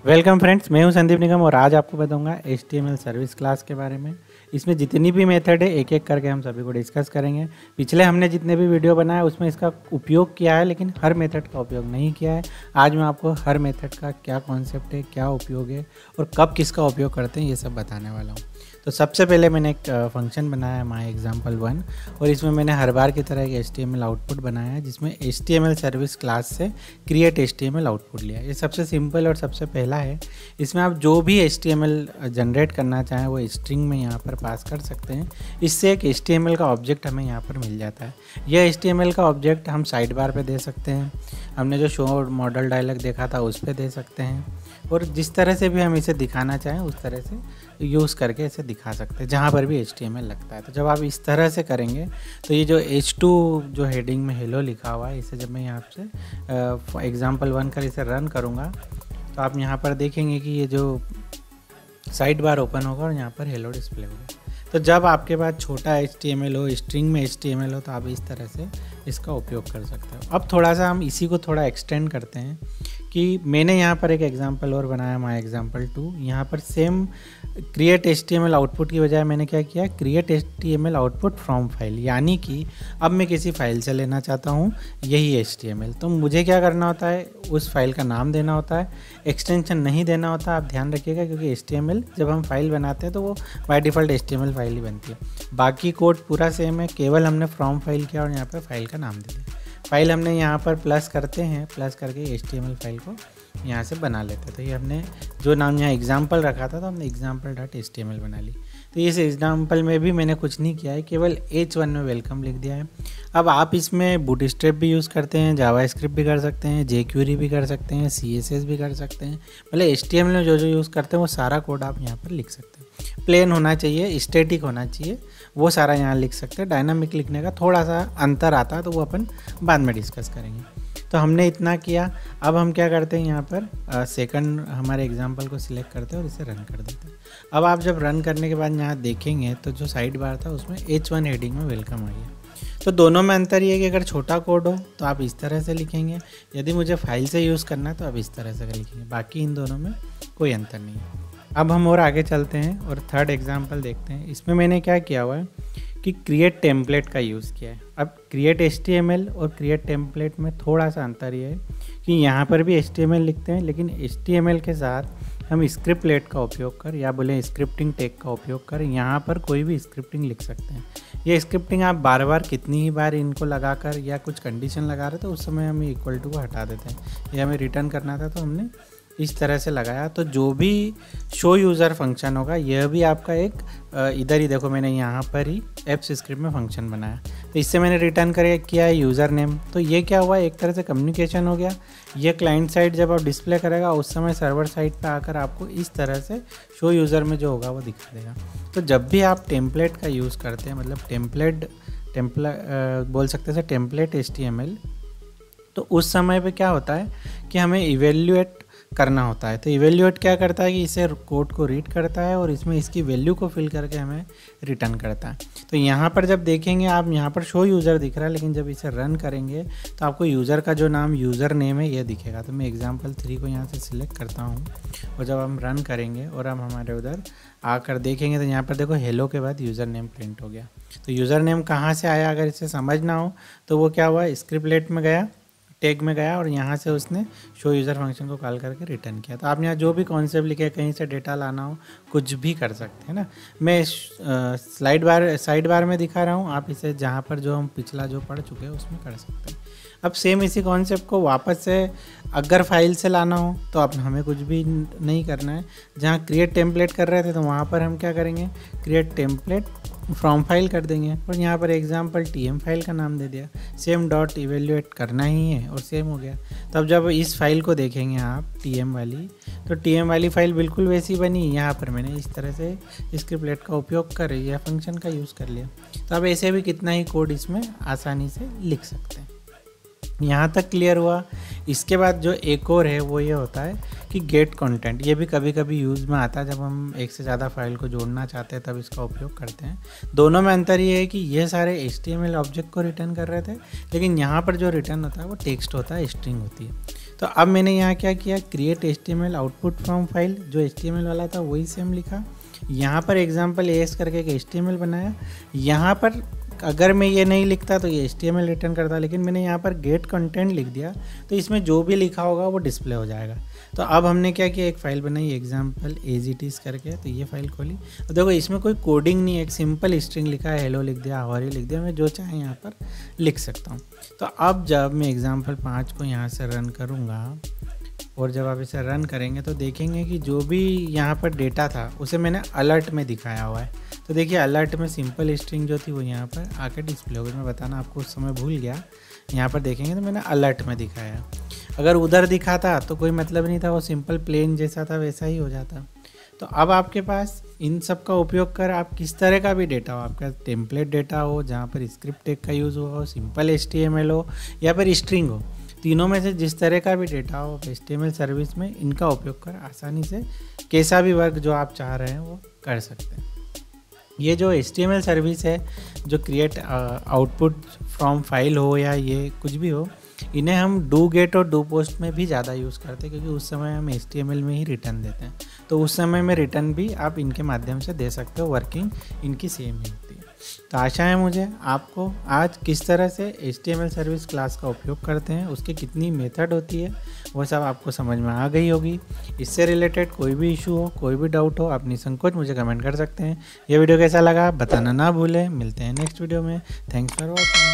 Welcome friends, मैं हूं संदीप निगम और आज आपको बताऊंगा HTML सर्विस क्लास के बारे में। इसमें जितनी भी मेथड है एक एक करके हम सभी को डिस्कस करेंगे। पिछले हमने जितने भी वीडियो बनाए उसमें इसका उपयोग किया है, लेकिन हर मेथड का उपयोग नहीं किया है। आज मैं आपको हर मेथड का क्या कॉन्सेप्ट है, क्या उपयोग है और कब किसका उपयोग करते हैं ये सब बताने वाला हूँ। तो सबसे पहले मैंने एक फंक्शन बनाया है माई एग्जाम्पल 1 और इसमें मैंने हर बार की तरह एक HTML आउटपुट बनाया है, जिसमें HTML सर्विस क्लास से क्रिएट HTML आउटपुट लिया। ये सबसे सिंपल और सबसे पहला है। इसमें आप जो भी HTML जनरेट करना चाहें वो स्ट्रिंग में यहाँ पर पास कर सकते हैं। इससे एक HTML का ऑब्जेक्ट हमें यहाँ पर मिल जाता है। यह HTML का ऑब्जेक्ट हम साइड बार पे दे सकते हैं, हमने जो शो मॉडल डायलॉग देखा था उस पर दे सकते हैं, और जिस तरह से भी हम इसे दिखाना चाहें उस तरह से यूज़ करके इसे दिखा सकते हैं जहाँ पर भी HTML लगता है। तो जब आप इस तरह से करेंगे तो ये जो H2 जो हेडिंग में हेलो लिखा हुआ है, इसे जब मैं यहाँ से एग्जाम्पल 1 कर इसे रन करूँगा तो आप यहाँ पर देखेंगे कि ये जो साइड बार ओपन होगा और यहाँ पर हेलो डिस्प्ले होगा। तो जब आपके पास छोटा HTML हो, स्ट्रिंग में HTML हो, तो आप इस तरह से इसका उपयोग कर सकते हो। अब थोड़ा सा हम इसी को थोड़ा एक्सटेंड करते हैं कि मैंने यहाँ पर एक एग्जांपल और बनाया, माई एग्जांपल 2। यहाँ पर सेम क्रिएट HTML आउटपुट की बजाय मैंने क्या किया, create HTML output from file, यानी कि अब मैं किसी फाइल से लेना चाहता हूँ यही HTML। तो मुझे क्या करना होता है, उस फाइल का नाम देना होता है, एक्सटेंशन नहीं देना होता। आप ध्यान रखिएगा क्योंकि HTML जब हम फाइल बनाते हैं तो वो बाय डिफ़ॉल्ट HTML फाइल ही बनती है। बाकी कोड पूरा सेम है, केवल हमने फ्रॉम फाइल किया और यहाँ पर फाइल का नाम दे दिया। फाइल हमने यहाँ पर प्लस करते हैं, प्लस करके HTML फाइल को यहाँ से बना लेते हैं। तो ये हमने जो नाम यहाँ एग्जाम्पल रखा था तो हमने example.html बना ली। तो इस एग्जाम्पल में भी मैंने कुछ नहीं किया है, केवल H1 में वेलकम लिख दिया है। अब आप इसमें बूटस्ट्रैप भी यूज़ करते हैं, जावास्क्रिप्ट भी कर सकते हैं, jQuery भी कर सकते हैं, CSS भी कर सकते हैं। मतलब HTML में जो जो यूज़ करते हैं वो सारा कोड आप यहाँ पर लिख सकते हैं। प्लेन होना चाहिए, स्टैटिक होना चाहिए, वो सारा यहाँ लिख सकते हैं। डायनामिक लिखने का थोड़ा सा अंतर आता है तो वो अपन बाद में डिस्कस करेंगे। तो हमने इतना किया। अब हम क्या करते हैं, यहाँ पर सेकंड हमारे एग्जांपल को सिलेक्ट करते हैं और इसे रन कर देते हैं। अब आप जब रन करने के बाद यहाँ देखेंगे तो जो साइड बार था उसमें H1 हेडिंग में वेलकम आ गया। तो दोनों में अंतर ये है कि अगर छोटा कोड हो तो आप इस तरह से लिखेंगे, यदि मुझे फाइल से यूज़ करना है तो आप इस तरह से लिखेंगे। बाकी इन दोनों में कोई अंतर नहीं है। अब हम और आगे चलते हैं और थर्ड एग्जांपल देखते हैं। इसमें मैंने क्या किया हुआ है कि क्रिएट टेम्पलेट का यूज़ किया है। अब क्रिएट HTML और क्रिएट टेम्पलेट में थोड़ा सा अंतर ये है कि यहाँ पर भी HTML लिखते हैं, लेकिन HTML के साथ हम स्क्रिप्टलेट का उपयोग कर, या बोले स्क्रिप्टिंग टैग का उपयोग कर, यहाँ पर कोई भी स्क्रिप्टिंग लिख सकते हैं। ये स्क्रिप्टिंग आप बार बार कितनी ही बार इनको लगाकर या कुछ कंडीशन लगा रहे तो उस समय हम इक्वल टू को हटा देते हैं। ये हमें रिटर्न करना था तो हमने इस तरह से लगाया। तो जो भी शो यूज़र फंक्शन होगा यह भी आपका एक इधर ही देखो, मैंने यहाँ पर ही एप्स स्क्रिप्ट में फंक्शन बनाया। तो इससे मैंने रिटर्न किया है यूज़र नेम। तो ये क्या हुआ, एक तरह से कम्युनिकेशन हो गया। ये क्लाइंट साइड जब आप डिस्प्ले करेगा उस समय सर्वर साइड पे आकर आपको इस तरह से शो यूज़र में जो होगा वो दिखा देगा। तो जब भी आप टेम्पलेट का यूज़ करते हैं, मतलब टेम्पलेट बोल सकते हैं टेम्पलेट HTML, तो उस समय पे क्या होता है कि हमें इवेल्युएट करना होता है। तो इवेल्युएट क्या करता है कि इसे कोड को रीड करता है और इसमें इसकी वैल्यू को फिल करके हमें रिटर्न करता है। तो यहाँ पर जब देखेंगे आप, यहाँ पर शो यूज़र दिख रहा है, लेकिन जब इसे रन करेंगे तो आपको यूज़र का जो नाम यूज़र नेम है ये दिखेगा। तो मैं एग्जाम्पल 3 को यहाँ से सिलेक्ट करता हूँ और जब हम रन करेंगे और हम हमारे उधर आकर देखेंगे तो यहाँ पर देखो हेलो के बाद यूज़र नेम प्रिंट हो गया। तो यूज़र नेम कहाँ से आया, अगर इसे समझना हो तो वो क्या हुआ, स्क्रिप्टलेट में गया, टैग में गया और यहाँ से उसने शो यूज़र फंक्शन को कॉल करके रिटर्न किया। तो आप यहाँ जो भी कॉन्सेप्ट लिखे, कहीं से डेटा लाना हो, कुछ भी कर सकते हैं ना। मैं साइड बार में दिखा रहा हूँ, आप इसे जहाँ पर जो हम पिछला जो पढ़ चुके हैं उसमें कर सकते हैं। अब सेम इसी कॉन्सेप्ट को वापस से अगर फाइल से लाना हो तो अब हमें कुछ भी नहीं करना है। जहाँ क्रिएट टेम्पलेट कर रहे थे तो वहाँ पर हम क्या करेंगे, क्रिएट टेम्पलेट फ्रॉम फाइल कर देंगे और यहाँ पर एग्जाम्पल TM फाइल का नाम दे दिया। सेम डॉट इवेल्युएट करना ही है और सेम हो गया। तब जब इस फाइल को देखेंगे आप TM वाली, तो TM वाली फाइल बिल्कुल वैसी बनी। यहाँ पर मैंने इस तरह से स्क्रिप्टलेट का उपयोग कर या फंक्शन का यूज़ कर लिया। तो अब ऐसे भी कितना ही कोड इसमें आसानी से लिख सकते हैं। यहाँ तक क्लियर हुआ। इसके बाद जो एक और है वो ये होता है कि गेट कंटेंट। ये भी कभी कभी यूज़ में आता है जब हम एक से ज़्यादा फाइल को जोड़ना चाहते हैं, तब इसका उपयोग करते हैं। दोनों में अंतर ये है कि ये सारे HTML ऑब्जेक्ट को रिटर्न कर रहे थे, लेकिन यहाँ पर जो रिटर्न होता है वो टेक्स्ट होता है, स्ट्रिंग होती है। तो अब मैंने यहाँ क्या किया, create HTML output from file, जो HTML वाला था वही सेम लिखा। यहाँ पर एग्जाम्पल एस करके एक HTML बनाया। यहाँ पर अगर मैं ये नहीं लिखता तो ये HTML रिटर्न करता, लेकिन मैंने यहाँ पर गेट कंटेंट लिख दिया तो इसमें जो भी लिखा होगा वो डिस्प्ले हो जाएगा। तो अब हमने क्या किया, एक फ़ाइल बनाई एग्जाम्पल AZTs करके। तो ये फाइल खोली, तो देखो इसमें कोई कोडिंग नहीं है, एक सिंपल स्ट्रिंग लिखा है, हेलो लिख दिया, हाउ आर यू लिख दिया, मैं जो चाहे यहाँ पर लिख सकता हूँ। तो अब जब मैं एग्जाम्पल 5 को यहाँ से रन करूँगा और जब आप इसे रन करेंगे तो देखेंगे कि जो भी यहाँ पर डेटा था उसे मैंने अलर्ट में दिखाया हुआ है। तो देखिए अलर्ट में सिंपल स्ट्रिंग जो थी वो यहाँ पर आकर डिस्प्ले हो गई। मैं बताना आपको उस समय भूल गया, यहाँ पर देखेंगे तो मैंने अलर्ट में दिखाया। अगर उधर दिखाता तो कोई मतलब नहीं था, वो सिंपल प्लेन जैसा था वैसा ही हो जाता। तो अब आपके पास इन सब का उपयोग कर आप किस तरह का भी डेटा हो, आपका टेम्पलेट डेटा हो जहाँ पर स्क्रिप्ट टैग का यूज़ हुआ हो, सिंपल HTML हो या फिर स्ट्रिंग हो, तीनों में से जिस तरह का भी डेटा हो HTML सर्विस में इनका उपयोग कर आसानी से कैसा भी वर्क जो आप चाह रहे हैं वो कर सकते हैं। ये जो HTML सर्विस है, जो क्रिएट आउटपुट फ्रॉम फाइल हो या ये कुछ भी हो, इन्हें हम डू गेट और डू पोस्ट में भी ज़्यादा यूज़ करते हैं, क्योंकि उस समय हम HTML में ही रिटर्न देते हैं। तो उस समय में रिटर्न भी आप इनके माध्यम से दे सकते हो, वर्किंग इनकी सेम ही होती है। तो आशा है मुझे आपको आज किस तरह से HTML सर्विस क्लास का उपयोग करते हैं, उसकी कितनी मेथड होती है, वो सब आपको समझ में आ गई होगी। इससे रिलेटेड कोई भी इशू हो, कोई भी डाउट हो, आप निसंकोच मुझे कमेंट कर सकते हैं। ये वीडियो कैसा लगा बताना ना भूलें। मिलते हैं नेक्स्ट वीडियो में। Thanks for watching.